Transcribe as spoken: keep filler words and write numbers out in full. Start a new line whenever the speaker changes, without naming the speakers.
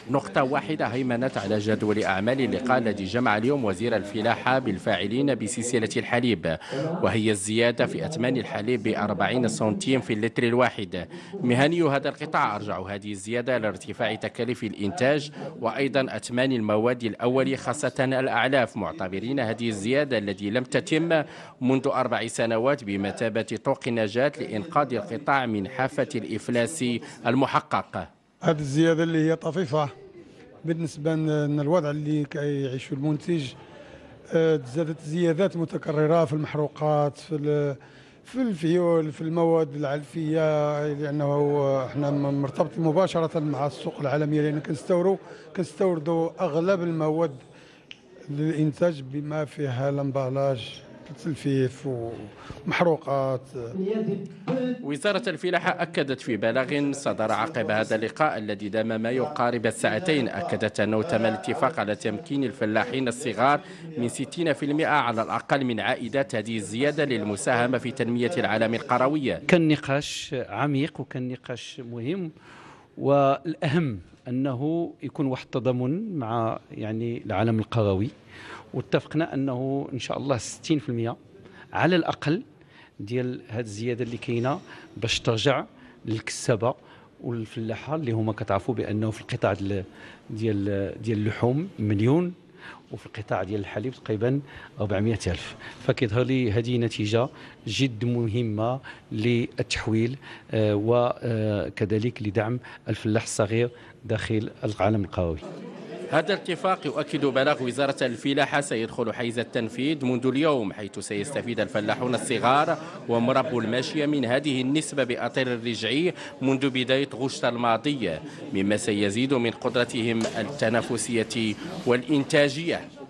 نقطة واحدة هيمنت على جدول أعمال اللقاء الذي جمع اليوم وزير الفلاحة بالفاعلين بسلسلة الحليب، وهي الزيادة في أثمان الحليب بأربعين سنتيم في اللتر الواحد. مهني هذا القطاع أرجعوا هذه الزيادة لارتفاع تكاليف الإنتاج وأيضا أثمان المواد الأولية خاصة الأعلاف، معتبرين هذه الزيادة التي لم تتم منذ أربع سنوات بمثابة طوق النجاة لإنقاذ القطاع من حافة الإفلاس المحقق.
هذه الزيادة اللي هي طفيفة بالنسبة للوضع اللي كيعيشه المنتج. زادت زيادات متكررة في المحروقات، في في الفيول، في المواد العلفية، لأنه احنا مرتبط مباشرة مع السوق العالمية، لأن كنستوردوا كنستوردوا أغلب المواد للإنتاج بما فيها الامبالاج، التلفيف ومحروقات.
وزارة الفلاحة أكدت في بلاغ صدر عقب هذا اللقاء الذي دام ما يقارب الساعتين، أكدت أنه تم الاتفاق على تمكين الفلاحين الصغار من ستين بالمئة على الأقل من عائدات هذه الزيادة للمساهمة في تنمية العالم القروي.
كان نقاش عميق وكان نقاش مهم، والأهم أنه يكون واحد التضامن مع يعني العالم القروي، واتفقنا أنه إن شاء الله ستين بالمئة على الأقل ديال هذه الزيادة اللي كاينة باش ترجع للكسابة والفلاحة اللي هما كتعرفوا بأنه في القطاع ديال ديال ديال اللحوم مليون، وفي القطاع ديال الحليب تقريبا أربعمئة ألف. فكيظهر لي هذه نتيجة جد مهمة للتحويل وكذلك لدعم الفلاح الصغير داخل العالم القروي.
هذا الاتفاق يؤكد بلاغ وزارة الفلاحة سيدخل حيز التنفيذ منذ اليوم، حيث سيستفيد الفلاحون الصغار ومربو الماشية من هذه النسبة بأطير الرجعي منذ بداية غشت الماضية، مما سيزيد من قدرتهم التنافسية والإنتاجية.